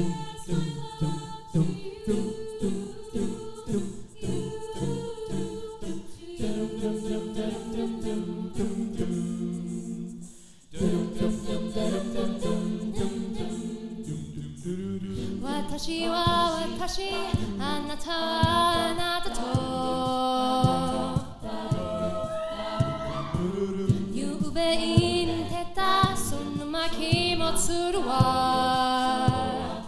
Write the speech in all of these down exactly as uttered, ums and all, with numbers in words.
私は私、あなたはあなたとゆうべ言ってたその巻きもつるわ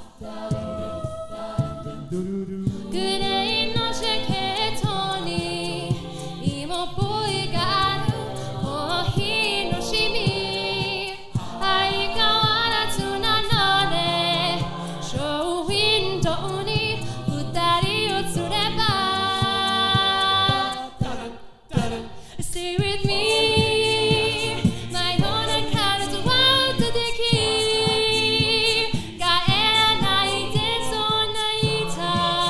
グレーのジャケットに芋っぽいがあるコーヒーのシミ相変わらずなのねショーウィンドウに二人を釣れば Stay with me 真夜中のドアとでき帰らないでそう泣いた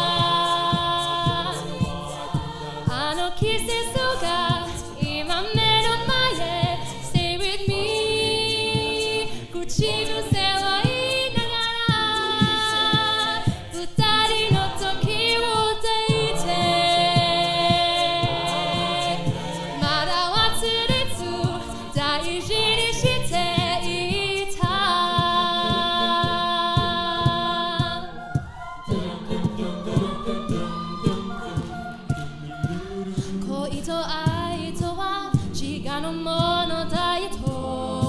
あの季節が今目の前 Stay with me 口癖を言いながら二人の時を抱いてまだ忘れず大事にしていた恋と愛とは違うものだよと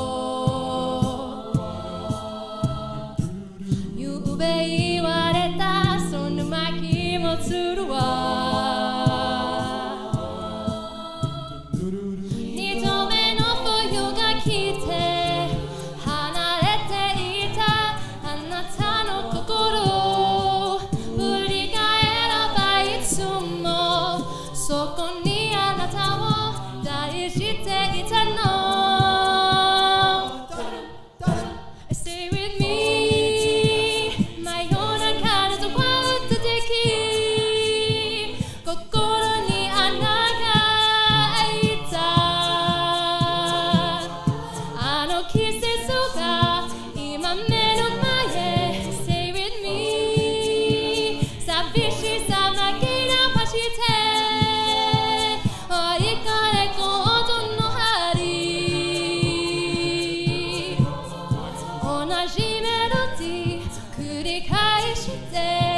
ゆうべ言われたその巻きもつるわ二度目の冬が来て離れていたあなたの心振り返ればいつもそこにあなたを抱していたの Stay with me 真夜中のドアとでき心に穴が開いたあの季節が今目の前 Stay with me 寂しさ紛らわして追いかれコートの針同じメロディー繰り返して